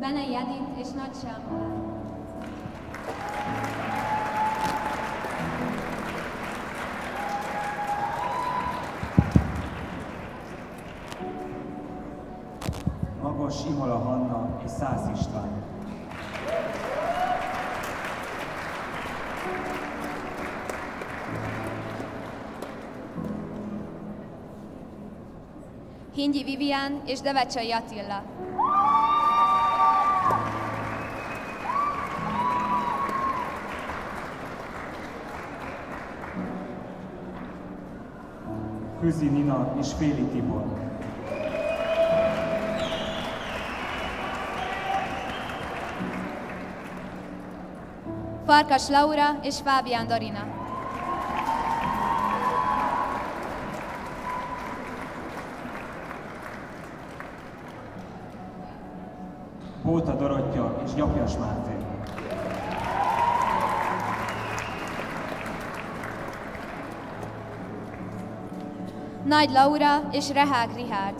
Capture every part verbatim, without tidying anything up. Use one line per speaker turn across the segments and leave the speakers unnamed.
Benei Edith és Nagy Sámuel.
Magos Imola Hanna és Szász István.
Hingyi Vivian és Devecsei Attila.
Küzi Nina és Féli Tibor.
Farkas Laura és Fábián Dorina.
Bóta Dorottya és Gyapjas Máté.
Nagy Laura és Rehák Rihárd.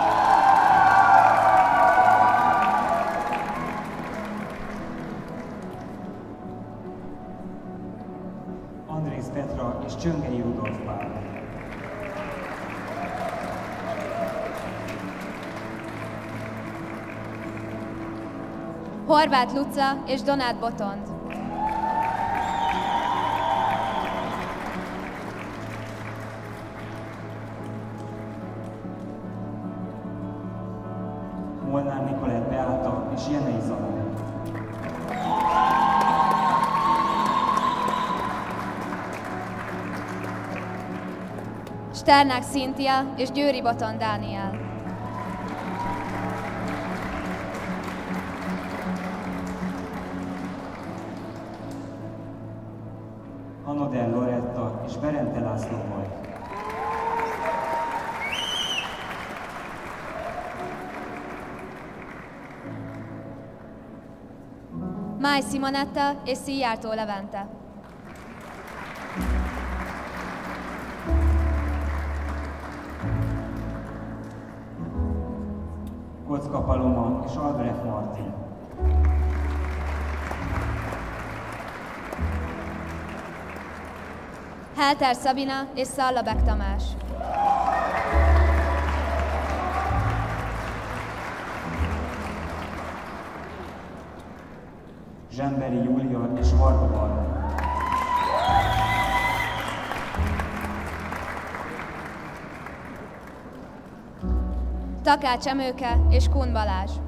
Andrész Petra és Csöngei Rudolf Pál.
Horváth Luca és Donát Botond.
Molnár Nikolett Beáta és Jenei Zala.
Sternák Szintia és Győri Botond Dániel.
Hanodel Loretta és Berente László volt.
Máj Simonetta és Szijjártó Levente.
Kocka Paloma és Albrecht Martin.
Helter Szabina és Szallabek Tamás.
Zsemberi Júlia és Varga Barna.
Takács Emőke és Kun Balázs.